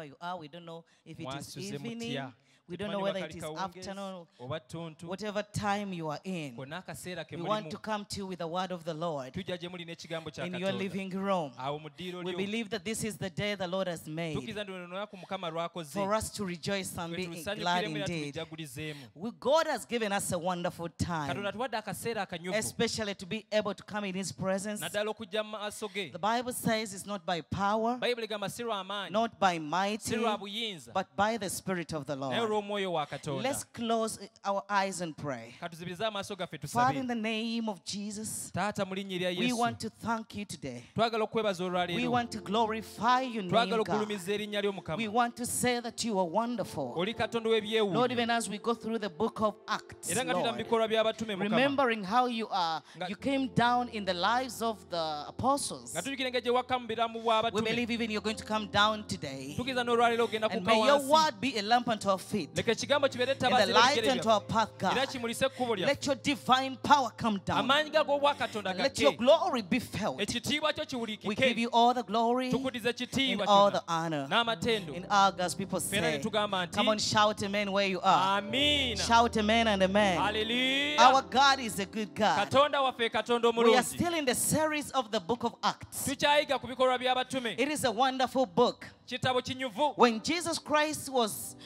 you are. We don't know if it is Mwasuze evening. mutya. We don't know whether it is afternoon, oba ttuntu. whatever time you are in. Konna akaseera ke We want mulimu. to come to you with the word of the Lord Tujja gye muli n'ekigambo kya in your Katonda. living room. Awo mu ddiiro We lyo. believe that this is the day the Lord has made Tukkiriza nti luno lunaku Mukama lw'akoze. for us to rejoice and be glad Tusanyukiremu era indeed. tubijagulizeemu. God has given us a wonderful time, Katonda tuwadde akaseera akanyuvu. especially to be able to come in His presence. Naddala okujja mu maaso ge. The Bible says it's not by power, Bayibuli egamba si lwa maanyi, not by si mighty, lwa buyinza, but by the Spirit of the naye Lord. olw'omwoyo wa Katonda. Let's close our eyes and pray. Katuzibirize amaaso gaffe Father, in tusabe. the name of Jesus, Taata mu linnya erya we Yesu. want to thank you today. Twagala okwebaza We olwaleero. want to glorify your name, Twagala God. okulumiza erinnya lyo We Mukama. want to say that you are wonderful. Oli Katonda Lord, w'ebyewuunyo. even as we go through the book of Acts, Era nga tuyita mu Lord, bikolwa by'abatume Mukama. remembering how you came down in the lives of the apostles, Nga tujjukira engeri gye wakka mu biramu bw'abatume. we believe even you're going to come down today. Tukkiriza n'olwaleero ogenda And kukka may your wansi. word be a lamp unto our feet Leka ekigambo kibeere and ettabaaza the light ebigere unto byaffe. our path, Era God. kimulise ekkubo lyaffe. Let your divine power come down. Amaanyi gago obwa Katonda And let your gakke. glory be felt. Ekitiibwa kyo We give kiwulikike. you all the glory Tukudize and ekitiibwa all kyonna. the honor. N'amatendo. In August, people Fera say, ne tugamba nti, come on, shout amen where you are. Amiina. Shout amen and amen. Hallelujah. Our God is a good God. Katonda waffe Katonda We are omulungi. still in the series of the book of Acts. Tukyayiga ku bikolwa by'abatume. It is a wonderful book. Kitabo kinyuvu. When Jesus Christ was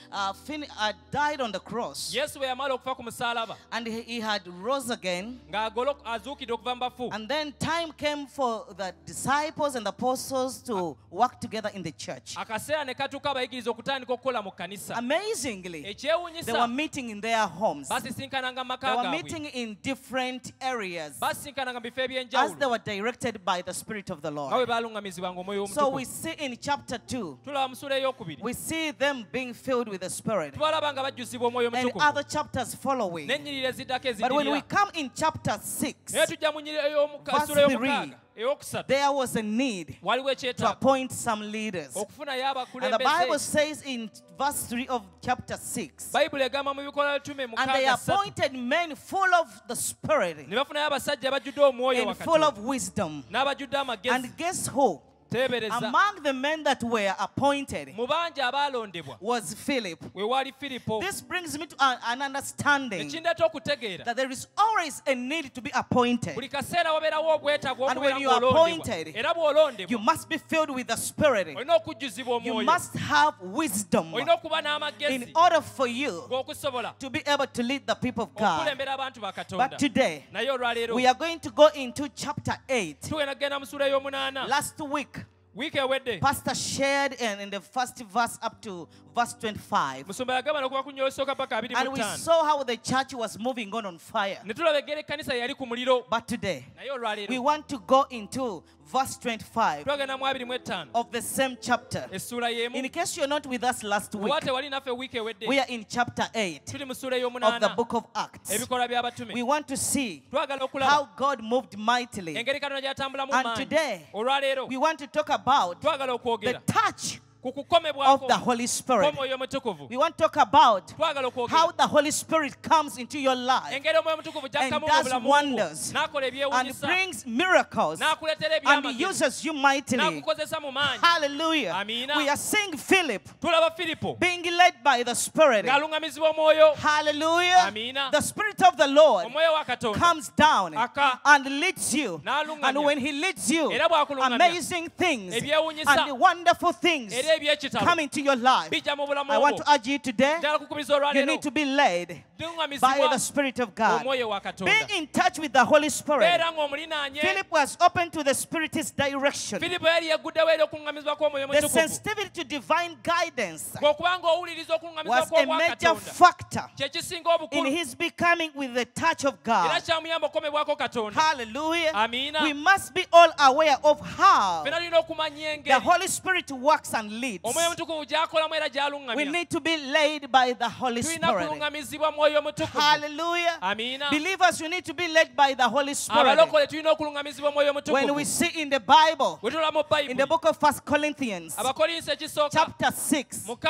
died on the cross Yesu bwe yamala okufa ku musaalaba and he had rose again, azuukidde okuva mu bafu. and then time came for the disciples and the apostles to work together in the church. Akaseera ne katuuka abayigiriza okutandika okukola mu kkanisa. Amazingly, they Ekyewuunyisa were meeting in their homes. basisinkananga mu They maka were gaabwe. meeting in different areas Basisinkananga mu bifo as they eby'enjawulo. were directed by the Spirit of the nga bwe Lord. baalungamizibwanga omwoyo So we omutukuvu. see in chapter 2, Tulaba mu ssuula ey'okubiri. we see them being filled with the Spirit, Tubalaba nga bajjuzibwa omwoyo and omutukuvu. other chapters following. N'ennyiriri eziddako But when we eziddirira. come in chapter 6, Naye tujja mu nnyiriri Verse ssuula 3. ey'omukaaga ey'okusatu. there was a need Waliwo to ekyetaago appoint some leaders. okufunayo And the Bible abakulembeze. says in verse 3 of chapter 6, Bayibuli egamba mu bikolwa by'ebitume and they 6:3. appointed men full of the Spirit Ne bafunayo abasajja abajjudde omwoyo wa and full of Katonda. wisdom. N'abajjudde amagezi. And guess who? Teebereza. Among the men that were appointed Mu bangi abaalondebwa was Philip. we waali Firipo. This brings me to an understanding Ekindeeta okutegeera. that there is always a need to be appointed. Buli kaseera wabeerawo obwetaavu And when okubeera you are ng'olondebwa. appointed, Era bw'olondebwa You must be filled with the Spirit. olina okujjuzibwa You omwoyo. must have wisdom Olina okuba in n'amagezi order for you g'okusobola to be able to lead the people of God. okulembera abantu ba Katonda. But today, Naye olwaleero we are going to go into chapter 8. tugenda kugenda mu ssuula ey'omunaana. Last week, Wiiki ewedde Pastor shared in the first verse up to verse 25. musumba yagamba n'okuva ku nnyo esooka paka And we 25. saw how the church was moving on fire. Ne tulaba engeri ekkanisa yali ku muliro. But today, Naye olwaleero we want to go into verse 25 twagenda mu 25 of the same chapter. essuula y'emu. In case you're not with us last week, Oba tewali naffe wiiki ewedde we are in chapter 8 tuli mu ssuula of the ey'omunaana book of Acts. ebikolwa by'abatume. We want to see Twagala how okulaba God moved mightily. engeri Katonda gy'atambula mu And maanyi. today, Olwaleero we want to talk about twagala the okwogera touch ku of kukomebwako the Holy Spirit. kw'omwoyo omutukuvu. We want to talk about Twagala okwogera how the Holy Spirit comes into your life engeri omwoyo omutukuvu gy'akkamu and mu does bulamu bwo. wonders N'akola and ebyewuunyisa brings miracles n'akuleetera and ebyamagezi uses you mightily. n'akukozesa mu maanyi. Hallelujah. Amina. We are seeing Philip Tulaba Firipo being led by the Spirit. ng'alungamizibwa omwoyo. Hallelujah. Amina. The Spirit of the Lord Omwoyo wa Katonda comes down Aka. and leads you. N'alungamya. And when He leads you, Era bw'akulungamya, amazing things ebyewuunyisa and wonderful things era eby'ekitalo come into your life. bijja mu bulamu I want bwo. to urge you today, Njagala kukubiza you olwaleero need to be led by the lungamizibwa Spirit of God. omwoyo wa Katonda. Being in touch with the Holy Spirit. Beera ng'omulinaanye. Philip was open to the Spirit's direction. Firipo yali yaguddewo eri okulungamizibwa kw'omwoyo The omutukuvu. sensitivity to divine guidance Ng'okuba ng'owuliriza okulungamizibwa was a kw'obwa major Katonda factor kye kisinga in obukulu his becoming with the touch of era God. kyamuyamba okukomebwako Katonda. Hallelujah. Amiina. We must be all aware of how Ffenna tulina okumanya the engeri Holy Spirit works and leads. omwoyo omutukuvu gy'akolamu era We gy'alungamya. need to be led by the Holy Tulina Spirit. kulungamizibwa mwoyo omutukuvu. Hallelujah. Amiina. Believers, you need to be led by the Holy Spirit. Abalokole tulina okulungamizibwa mwoyo When we omutukuvu. see in the Bible, Bwe tulaba mu in the Bayibuli book of 1 Corinthians, Abakolinso ekisooka chapter 6, 6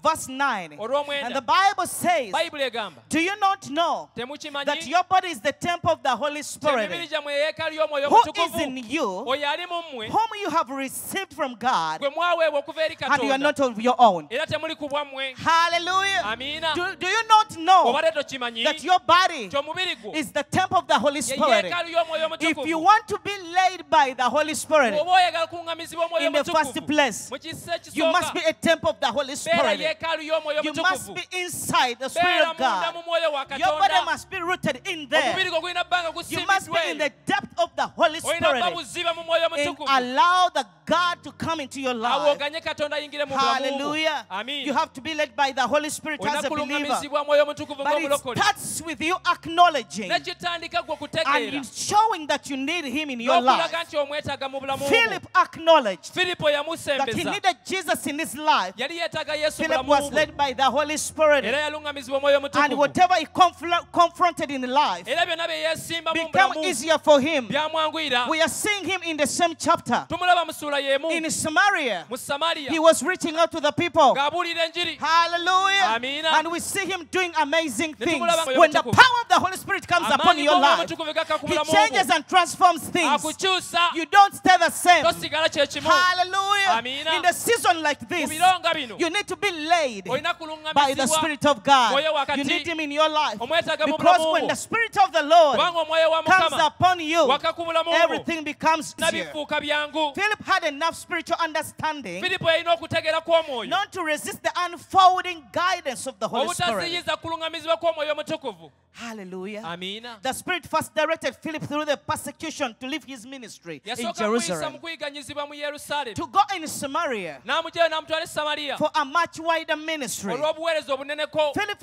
verse 9. olw'omwenda And the Bible says, bayibuli egamba do you not know that temukimanyi your body is the temple of the Holy emibiri Spirit, gyammwe eyeekaalu y'omwoyo who is omutukuvu in you, oyo ali mu mmwe whom you have received from God, gwe mwaweebwa okuva eri and you are katonda not of your own? era temuli ku bwammwe Hallelujah. amiina Do you not know obadde tokimanyi that your body nti omubiri gwo is the temple of the Holy ye Spirit? yeekaalu y'omwoyo If you omutukuvu want to be laid by the Holy Spirit, bw'oba oyagala kuŋŋamizibwa omwoyo in the first omutukuvu place, mu kisa you must be ekisooka a temple of the Holy beera Spirit. yeekaalu y'omwoyo You must omutukuvu be inside the Spirit beera of munda God. mu mwoyo wa Your body katonda must be rooted in there. omubiri gwo gulina bbanga You must be in gusibiddwe the depth of the Holy olina bba Spirit buziba mu mwoyo and omutukuvu allow the God to come into your life. awooganye katonda ayingire mu bulamu bwo Hallelujah. You amiina have to be led by the Holy Spirit olina as a believer. kuluŋŋamizibwa mwoyo omutukuvu But it ng'omulokole starts with you acknowledging nekitandika gwe and okutegeera showing that you need Him in your life. n'okulaga nti omwetaaga mu bulamu bwo Philip acknowledged filipo that he yamusembeza needed Jesus in his life. yali yeetaaga yesu mu Philip bulamu was bwe led by the Holy Spirit. era yaluŋŋamizibwa omwoyo And omutukuvu whatever he confronted in life era byonna bye yeesimba mu became bulamu easier for him. byamwanguyira We are seeing him in the same chapter. tumulaba mu ssuula y'emu In Samaria, mu samaliya he was reaching out to the people. ng'abuulira enjiri Hallelujah. Amiina. And we see him doing amazing things. tumulaba nga When the mutukuvu. power of the Holy Spirit comes upon amaanyi your g'omwoyo life, omutukuvu gakka ku he bulamu changes bwo and transforms things. akukyusa You don't stay the same. tosigala kye kimu Hallelujah. Amiina. In a season like mu this, biro nga bino you need to be laid olina by the kuluŋŋamizibwa Spirit of God. Mwoyo wakati. You need Him in your life. omwetaaga mu Because bulamu when bwo the Spirit of the Lord kubanga omwoyo wa comes mukama upon you, waka ku bulamu bwo everything becomes na easier. bifuuka byangu Philip had enough spiritual understanding filipo yalina okutegeera kw'omwoyo not to resist the unfolding guidance of the Holy Spirit. obutaziyiza kuluŋŋamizibwa kw'omwoyo omutukuvu Hallelujah. amiina The Spirit first directed Philip through the persecution to leave his ministry in yasooka kuyisa Jerusalem, mu kuyiganyizibwa mu yerusaalemu to go in Samaria n'amugyayo n'amutwala e samaliya for a much wider ministry. olw'obuweereza obuneneko Philip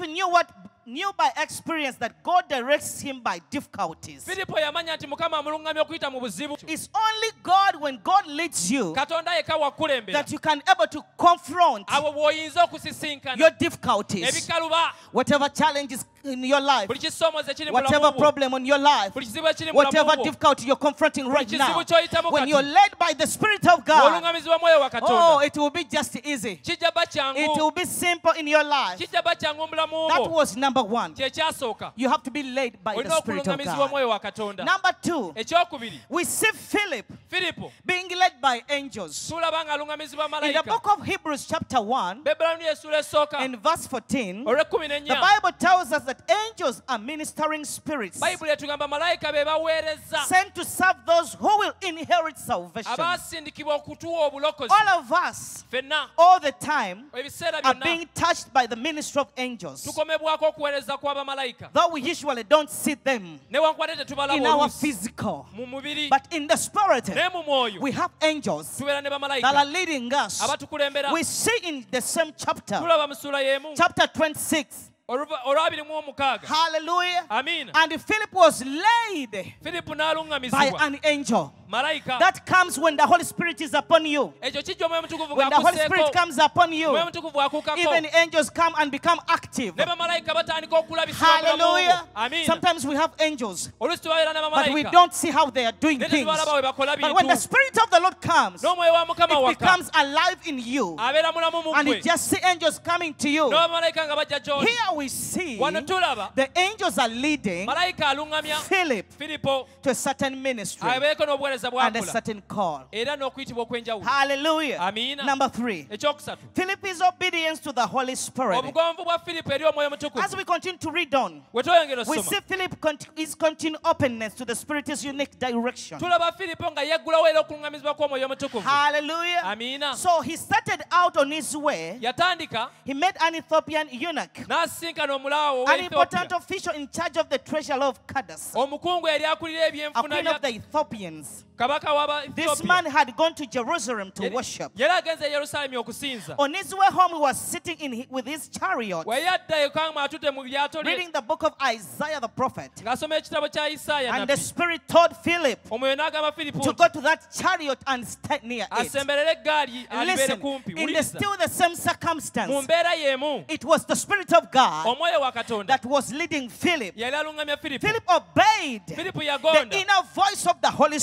knew by experience that God directs him by difficulties. filipo yamanya nti mukama amuluŋŋamya okuyita mu buzibu It's only God, when God leads you, katonda yekka wakulembera that you can able to confront abo bw'oyinza okusisinkana your difficulties, ebikaluba whatever challenges in your life, buli kisoomoze kiri mu whatever bulamu bwo problem in your life, buli kizibu ekiri mu whatever bulamu bwo difficulty you're confronting right kizibu now. ky'oyitamu When kati. you're led by the Spirit of God, oluŋŋamizibwa mwoyo wa oh, katonda it will be just easy. kijja ba It kyangu will be simple in your life. kijja ba kyangu mu bulamu That bwo was number one. kyekyasooka You have to be led by the olina Spirit of okuluŋŋamizibwa God. mwoyo wa katonda Number two, ekyokubiri we see Philip filipo being led by angels. tulaba ng'aluŋŋamizibwa In the malayika book of Hebrews chapter 1 bebulaniyo essuula esooka and verse 14, olw'ekkumi the n'ennya Bible tells us that angels are ministering spirits bayibuli etugamba malayika be baweereza sent to serve those who will inherit salvation. abaasindikibwa okutuwa obulokozi All of us, ffenna all the time, ebiseera are byonna being touched by the ministry of angels. tukomebwako okuweereza kw'abamalayika Though we usually don't see them newankubadde in tetubalaba our oluusi physical, mu mubiri but in the spirit, naye mu mwoyo we have angels tubeera ne that are bamalayika leading us. abatukulembera We see in the same chapter, tulaba mu ssuula y'emu chapter 26. olwabiri mu omukaaga Hallelujah. amiina And Philip was laid filipo by n'aluŋŋamizibwa an angel. malayika That comes when the Holy Spirit is upon you. ekyo kijja omwoyo omutukuvu When the Holy Spirit ng'akuseeko comes upon you, omwoyo omutukuvu akuukako even angels come and become active. ne bamalayika batandika okulabisibwa mu bulamu bwo. Hallelujah. amiina Sometimes we have angels, oluusi tubabeera ne but we bamalayika don't see how they are doing ne things. tetubalaba we bakola But when the bintu Spirit of the Lord comes, n'omwoyo wa mukama it waka becomes alive in you. abeera mulamu mu And you ggwe just see angels coming to you. n'abamalayika nga bajja gy'oli Here we see wano tulaba the angels are leading malayika aluŋŋamya Philip filipo to a certain ministry abeeko n'obuweereza and a bw'akola certain call. era n'okuyitibwa okw'enjawulo Hallelujah. amiina Number 3. ekyokusatu Philip's obedience to the Holy Spirit. obugonvu bwa filipo eri omwoyo As mutukuvu we continue to read on, bwe tweyongera we osoma see his continued openness to the Spirit's unique direction. tulaba filipo nga yeggulawo era okuluŋŋamizibwa kw'omwoyo mutukuvu Hallelujah. amiina So he started out on his way. yatandika He met an Ethiopian eunuch, n'asisinkana omulaawo an important ow'ethiopia official in charge of the treasure of Candace, omukungu yali akulira a ebyenfuna queen bya of the Ethiopians. kabaka This man w'abaethiopia had gone to Jerusalem to worship. yali agenze e yerusaalemi okusinza On his way home, he was sitting with his chariot, we yadda eka nga atudde mu lyato lye reading the book of Isaiah the prophet. ng'asoma ekitabo kya isaaya And the nabbi Spirit told Philip omwoyo n'agamba filipo to nti go to that chariot and stand near it. asemberere eggaali alibeere Listen, kumpi in wuliriza still the same mu circumstance, mbeera y'emu it was the Spirit of God omwoyo wa katonda that was leading Philip. yali aluŋŋamya filipo Philip obeyed filipo the yagonda inner voice of the Holy eddoboozi Spirit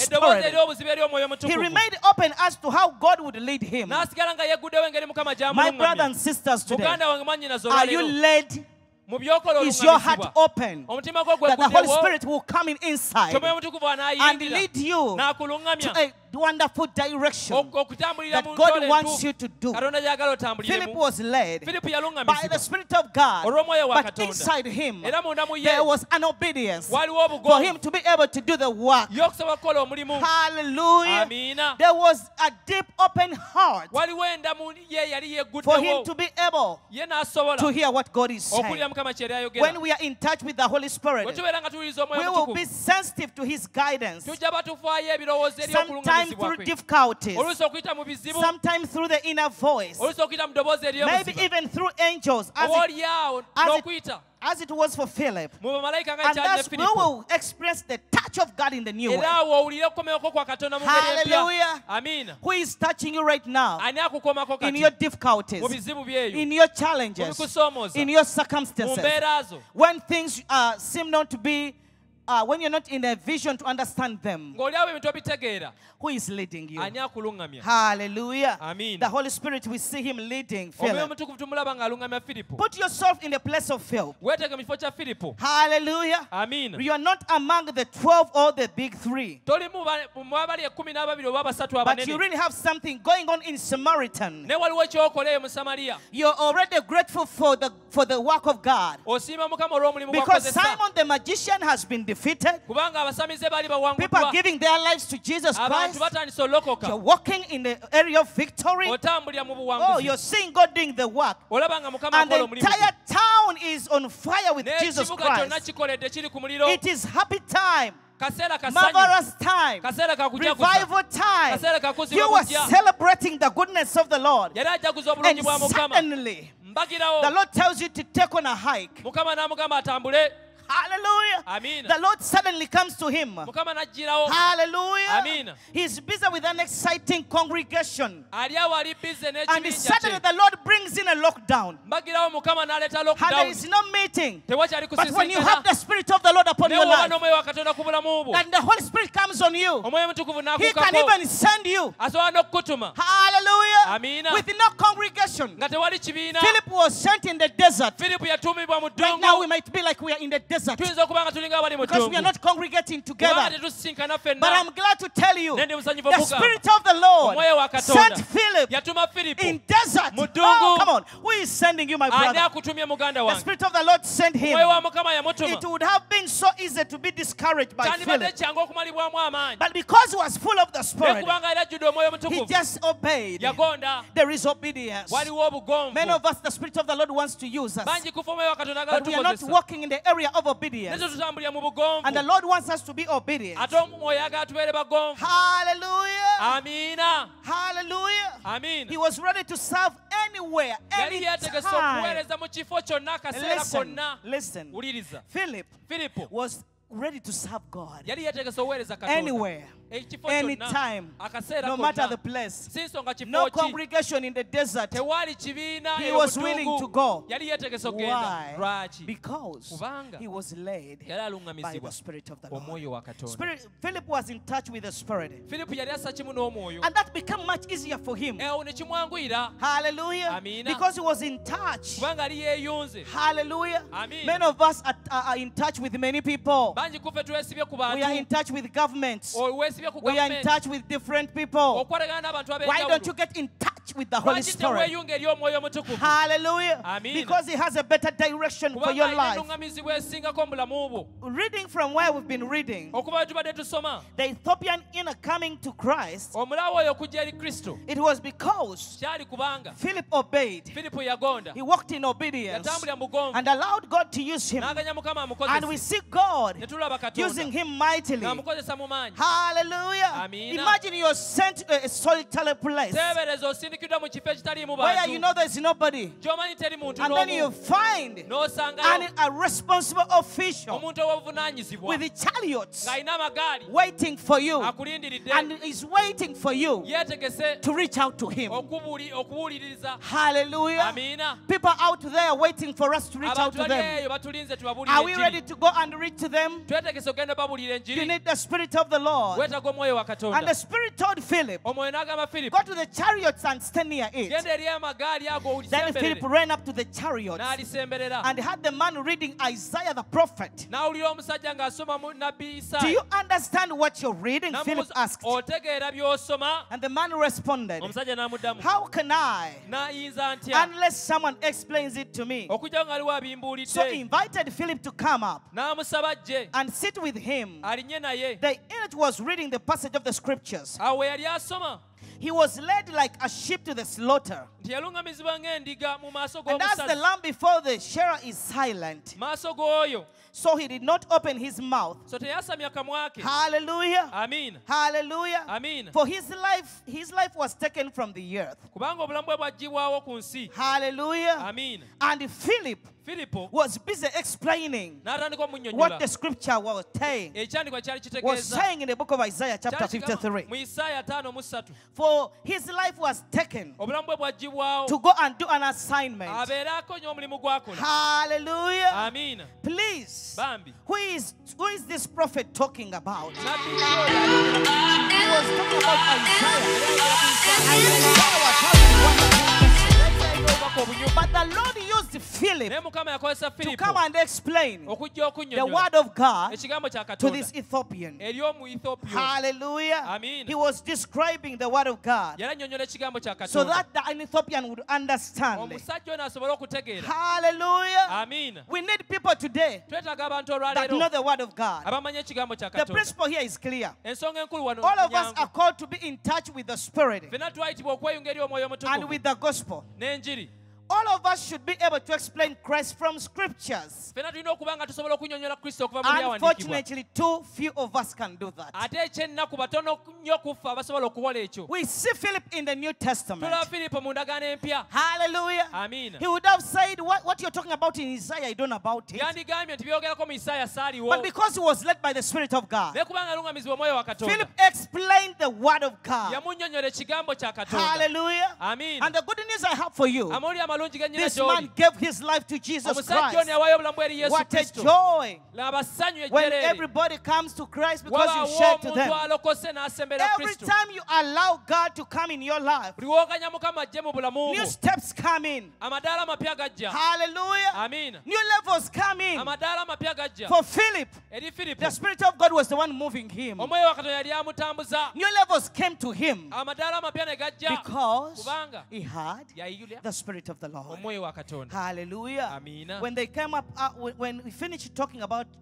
Spirit. ery'obuzibu ery'omwoyo He omutukuvu remained open as to how God would lead him. n'asigala nga yegguddewo engeri mukama My brother gy'amuluŋŋamya and sisters today, muganda wange mwannyinaze are you olwaleero led? mu byokola Is your heart oluŋŋamizibwa open omutima gwo that the Holy gweguddewo Spirit will come in inside kyomwoyo omutukuvu and anaayingira lead you to n'akuluŋŋamya a wonderful direction okutambulira that mu God ntole wants you to do? katonda gy'agala Philip otambuliremu was led filipu by the yaluŋŋamizibwa Spirit of God, olw'omwoyo wa but katonda inside him era munda mu ye there was an obedience waliwo for him obugonvu to be able to do the work. y'okusobola kukola omulimu Hallelujah. amiina There was a deep open heart waliwo endamu ye yali for him yegguddewo to be able ye n'asobola to hear what God is saying. okuwulira mukama kye yali ayogera When we are in touch with the Holy bwe Spirit, tubeera nga tuwuliriza we omwoyo will be omutukuvu sensitive to his guidance. tujja batufaayo ebirowoozo eri Sometimes okuluŋŋamizibwa through kwe difficulties, oluusi okuyita mu bizibu sometimes through the inner voice, oluusi okuyita mu ddoboozi maybe ery'obuziba even through angels, oba oli awo as it- n'okuyita as it was for Philip. mu bamalayika nga And kyali ne thus we filipo will experience the touch of God in the new way. era awo owulire okukomeko kwa katonda mu ngeri empya Hallelujah. amiina Who is touching you right now ani akukomako in kati your difficulties, mu bizibu byeyo in your mu challenges, bikusoomooza in your mu circumstances? mbeera zo When things seem not to be, when you're not in a vision to understand them, ng'oli awo ebintu obitegeera who is leading you? ani akuluŋŋamya Hallelujah. Amen. The Holy Spirit, we see him leading omwoyo Philip. omutukuvu tumulaba ng'aluŋŋamya filipo Put yourself in the place of Philip. weeteeke mu kifo kya filipo Hallelujah. amiina You are not among the 12 or the big three, toli mu abali 12 oba basatu but you abanene really have something going on in Samaritan. ne waliwo ekyokola eyo mu samaliya You're already grateful for the work of God. osiima mukama olw'omulimu Because gwakozesa Simon the magician has been defeated. kubanga abasamize baali People are bawanguddwa giving their lives to Jesus abantu Christ. batandise olokoka You're walking in the area of victory. otambulira mu Oh, buwanguzi you're seeing God doing the work. olaba nga mukama And the akola omulimu entire town is on fire with Jesus n'ekibuga kyonna Christ. kikoledde kiri ku muliro It is happy time, kaseera kasanyu marvelous time, kaseera kakujaguza revival time. kaseera kakuzibwa You were bujja celebrating the goodness of the Lord. yali ajaguza And obulungi bwa mukama suddenly, mbagirawo the Lord tells you to take on a hike. mukama n'amugamba atambule Hallelujah. amiina The Lord suddenly comes to him. mukama n'ajjirawo Hallelujah. Amen. He's busy with an exciting congregation. ali awo ali bize And n'ekibinja suddenly kye the Lord brings in a lockdown. mbagirawo mukama n'aleeta And there lockdown is no meeting. tewakyali But when you have kusisinkana the Spirit of the Lord upon your newoba life, n'omwoyo wa katonda ku bulamu bwo and the Holy Spirit comes on you, omwoyo mutukuvu He can n'akukako even send you. asobola n'okukutuma Hallelujah. Amina. With no congregation. nga tewali kibiina Philip was sent in the desert. filipu yatuumibwa mu Right now we ddungu might be like we are in the desert tuyinza okuba nga tulinga abali mu because we are ddungu not congregating kubanga together. tetusisinkana But ffenna I'm glad to tell you, ne ndi musanyufu the okugamba Spirit of the Lord omwoyo wa katonda sent Philip yatuma filipu in desert. Mu Oh, ddungu. come on. Who is sending you, my ani brother? akutumye muganda The wange Spirit of the Lord sent him. omwoyo wa mukama yamutuma It would have been so easy to be discouraged by kyandibadde Philip. kyangu okumalibwamu amaanyi But because he was full of the naye Spirit, kubanga era ajjudde omwoyo he mutukuvu just obeyed. yagonda There is obedience. waliwo obugonvu Many of us, the Spirit of the Lord wants to use us. bangi kufa omwoyo wa katonda agala But we are not tukozesa walking in the area of ne obedience. tetutambulira mu And the bugonvu Lord wants us to be obedient. ate omwoyo agala tubeere bagonvu Hallelujah. amiina Hallelujah. amiina He was ready to serve anywhere, yali yeetegese anytime. okuweereza mu kifo kyonna akaseera Listen, konna listen. wuliriza Philip filipo was ready to serve God yali yeetegese okuweereza katonda anywhere, ekifo anytime, kyonna akaseera no matter the konna place. si nsonga No kifo ki congregation in the desert. tewaali kibiina He eyo was mu willing ddungu. to go. yali yeetegese okugenda Why? lwaki Because Kubanga he was led yali by the aluŋŋamizibwa Spirit of the Lord. omwoyo wa katonda Philip was in touch with the Spirit. filipu yali assa kimu n'omwoyo And that became much easier for him. ewo ne kimwanguyira Hallelujah. Amina. Because he was in touch. kubanga ali yeeyunze Hallelujah. Amina. Many of us are in touch with many people. bangi kufe twesibye ku We are in bantu touch with governments. weesibye ku We are in gavumenti touch with different people. okwatagana n'abantu Why don't you ab'enjawulo get in touch with the Holy lwaki Spirit? teweeyunga eri omwoyo omutukuvu Hallelujah. Amina. Because he has a better direction for kubanga your alina life. enuŋŋamizibwa esingako mu bulamu bwo Reading from where we've been reading, okuva we tubadde tusoma the Ethiopian inner coming to Christ, omulawo oyo okujja eri kristo it was because kyali kubanga Philip obeyed. filipo yagonda He walked in obedience yatambulira mu bugonvu and allowed God to use him. n'aganya mukama And we amukozese see God ne tulaba using katonda him mightily. ng'amukozesa mu maanyi Hallelujah. Amina. Imagine you're sent to a solitary place. teebereza osindikibwa ng'osimbikiddwa mu kifo ekitaliimu where you know bantu there's nobody. gy'omanyi teri muntu And then you n'omu find n'osangayo a responsible official omuntu ow'obuvunaanyizibwa with the chariots ng'alina amagaali waiting for you. akulindiridde And is waiting for you yeetegese to reach out to him. okubuuliriza. Hallelujah. Amiina. People out there waiting for us to reach out Abantu to bali them. eyo batulinze tubabuulire Are we ready enjiri. to go and reach to them? Twetegese ogenda babuulira You enjiri. need the Spirit of the Lord. Weetaga omwoyo wa And the Katonda. Spirit told Philip, Omwoyo n'agamba Firipo, go to the chariots and stand near it. genda eri amagaali ago Then Philip ulisemberere. ran up to the chariots N'alisemberera. and had the man reading Isaiah the prophet. N'awulira omusajja ng'asoma mu Nabbi Do you Isaaya. understand what you're reading? Philip N'amubuuza, asked. otegeera by'osoma? And the man responded, Omusajja n'amuddamu, how can I n'ayinza ntya unless someone explains it to me? okujja nga aliwo So abimbuulidde. he invited Philip to come up N'amusaba ajje and sit with him. alinye naye. The elite was reading the passage of the scriptures. Awo we yali asoma He was led like a sheep to the slaughter. nti yalungamizibwa ng'endiga mu maaso And as the g'omusazi. lamb before the shearer is silent, Maaso g'oyo. so he did not open his mouth. So teyasamya kamwa ke. Hallelujah. Amiina. Hallelujah. Amiina. For his life was taken from the earth. Kubanga obulamu bwe bwaggyibwawo ku nsi. Hallelujah. Amiina. And Philip Firipo was busy explaining n'atandika what omunnyonnyola the scripture was saying. ekyandikwa kyali Was kitegeeza. saying in the book of Isaiah chapter Kyali kigamba 53. mu Isaaya 5:3. For his life was taken Obulamu bwe bwaggyibwawo to go and do an assignment. abeere akonya omulimu gw'akola. Hallelujah. Amiina. Please. Bambi. Who is this prophet talking about? Nabbi oyo He was talking about Isaiah. ayogera But the Lord used Philip naye Mukama yakozesa to Firipo come and explain okujja the okunnyonnyola word of God ekigambo kya to this Katonda Ethiopian. eri omu Ethiopia. Hallelujah. Amen. He was describing the word of God Yalannyonnyola ekigambo kya so Katonda that the Ethiopian would understand. omusajja ono asobole okutegeera. Hallelujah. Amiina. We need people today Twetaaga abantu that know olwaleero the word of God. abamanyi ekigambo kya The Katonda. principle here is clear. Ensonga enkulu wano All of us nyangu. are called to be in touch with the Spirit Ffenna twayitibwa okweyunga eri omwoyo and omutukuvu with the gospel. n'enjiri. All of us should be able to explain Christ from scriptures. Ffenna tulina okuba nga tusobola okunnyonnyola Kristo okuva mu byawandiikibwa. Unfortunately, too few of us can do that. Ate ekyennaku batono nnyo ku ffe abasobola okukola ekyo. We see Philip in the New Testament. Tulaba Firipo mu ndagaano empya. Hallelujah. Amiina. He would have said, what you're talking about in Isaiah, I don't know about it. Yandigambye nti byogerako mu Isaaya saaliwo. But because he was led by the Spirit of God, Naye kubanga alungamizibwa omwoyo wa Katonda. Philip explained the word of God. Yamunnyonnyola ekigambo kya Katonda. Hallelujah. Amiina. And the good news I have for you, Amawulire amalungi gennyina this gy'oli. man gave his life to Jesus Omusajja ono Christ. yawaayo obulamu bwe eri Yesu What a Kristo. joy Laba ssanyu when ejjereere. everybody comes to Christ because you Wabaawo shared to omuntu them. alokose n'asembera Every Kristo. time you allow God to come in your life, Buli w'oganya Mukama ajje mu bulamu new bwo. steps come in. Amadaala amapya gajja. Hallelujah. Amiina. New levels come in. Amadaala amapya gajja. For Philip, Eri Firipo. the Spirit of God was the one moving him. Omwoyo wa Katonda yali amutambuza. New levels came to him Amadaala amapya ne gajja. because Kubanga he had yayiyulya the Spirit of the Lord. omwoyo wa Katonda. Hallelujah. Amiina. When they came up, when we finished talking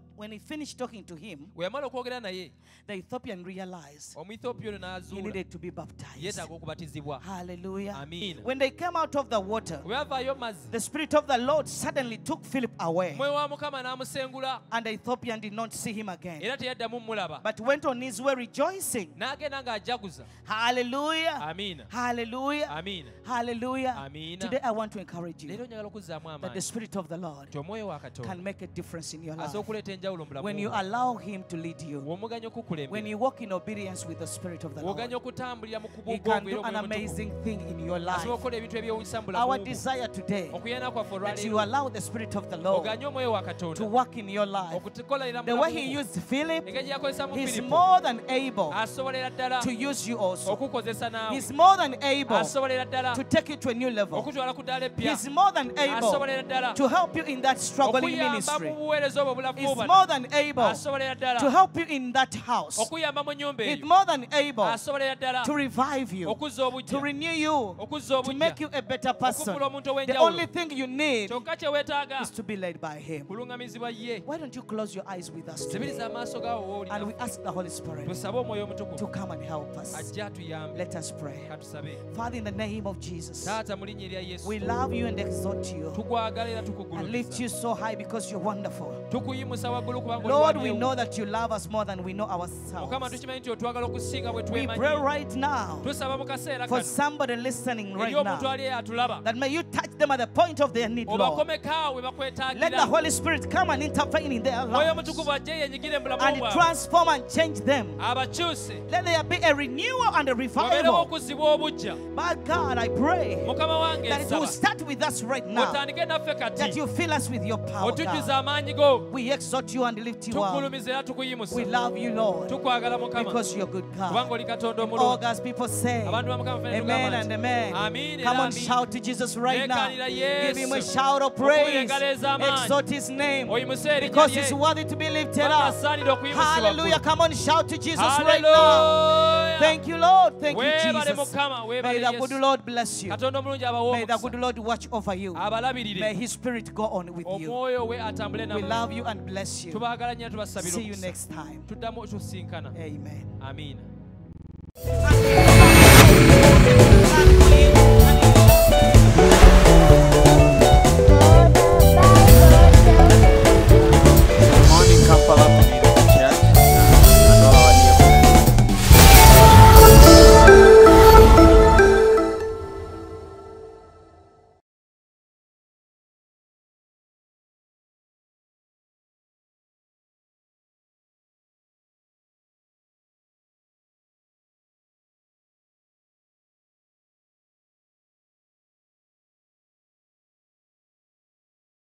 to him, Bwe yamala okwogera naye, the Ethiopian realized Omuethiopia ono he n'azuula needed to be baptized. yeetaaga okubatizibwa. Hallelujah. Amiina. When they came out of the water, Bwe bavaayo mu mazzi, the Spirit of the Lord suddenly took Philip away, omwoyo wa Mukama n'amusengula and the Ethiopian did not see him again, era teyaddamu mmulaba. but went on his way rejoicing. N'agenda ng'ajaguza. Hallelujah. Amiina. Hallelujah. Amiina. Hallelujah. Amiina. Today I want to encourage you Leero njagala okuzzaamu that the amaanyi Spirit of the Lord nti omwoyo wa Katonda can make a difference in your life. asobola okuleeta enjawulo mu bulamu When you bwo. allow Him to lead you, W'omuganya okukulembera, when you walk in obedience with the Spirit of the Lord, w'oganya okutambulira mu He kubuuka can obwera do an omwoyo omutukuvu. amazing thing in your life. Asobola okukola ebintu ebyewuunyisa mu Our bulamu bwo. desire today Okuyana kwaffe that you olwaleero allow the Spirit of the Lord oganye omwoyo wa to Katonda work in your life. okutukolera mu The way bulamu He bwo. used Philip, Engeri yakozesa mu He's Firipo more than able asobolera ddala to use you also. okukozesa naawe. He's more than able Asobolera ddala to take you to a new level. okutwala ku ddaala eppya. He's more than able Asobolera ddala to help you in that struggling okuyamba ministry. mu buweereza obwo obulafu He's bwo more bano. than able Asobolera ddala to help you in that house. okuyamba mu nnyumba He's eyo. more than able Asobolera ddala to revive you, okuzza to obujja, renew you, okuzza to make obujja, you a better person. okufuula omuntu The ow'enjawulo. only thing you need Kyokka kye weetaaga is to be led by Him. kulungamizibwa ye. Why don't you close your eyes with us today? Zibiriza amaaso gaawo And w'olina. we ask the Holy Spirit Tusabe omwoyo omutukuvu to come and help us. ajje atuyambe. Let us pray. Katusabe. Father, in the name of Jesus, Taata mu linnya erya Yesu, we love you and exalt you tukwagala era and lift tukugulumiza. you so high because you're wonderful. Tukuyimusa waggulu waggulu kubanga oli Lord, we wanyeewo. know that you love us more than we know Mukama ourselves. tukimanyi nti otwagala okusinga bwe We pray twemanyi. right now Tusaba mu kaseera for kano somebody listening right eri omuntu now ali atulaba that may you touch them at the point of their need, Lord. obakomeko awo we Let the bakwetaagira. Holy Spirit come and intervene in their Mwoyo lives Mutukuvu ajje yenyigire mu bulamu and bwabwe. transform and change them. Abakyuse Let there be a renewal and a wabeerewo revival. okuzibwa obujja. My God, I pray Mukama wange that it will nsaba start with us right now, otandike naffe that kati you fill us with your power, otujjuza God. amaanyi go. We exhort you and lift you up. Tukugulumiza era tukuyimusa. We love you, Lord, Tukwagala Mukama because you're good kubanga God. oli Katonda All omulungi. God's people say, Abantu ba Mukama ffenna amen tugamba and nti, amen. Amiin Come era on, amiin. shout to Jesus right now. Lekanira Give him a Yesu. shout of Okubira praise. engalo ez'amaanyi. Exalt his name Oyimuse erinnya because lye. he's worthy to be lifted Kubanga up. asaanira okuyimusibwa Hallelujah. ggulu. Come on, shout to Jesus right now. Hallelujah. Thank you, Lord. Thank you, Weebale Jesus. Mukama, weebale May the good Yesu. Lord bless you. Katonda omulungi abawe May the omukisa. good Lord watch over you. May Abalabirire. his spirit go on with you. Omwoyo we atambule We nammwe. love you and bless you. Tubaagala nnyo tubasabira See you omukisa. next time. Tuddamu tusinkana. Amen. Amiina.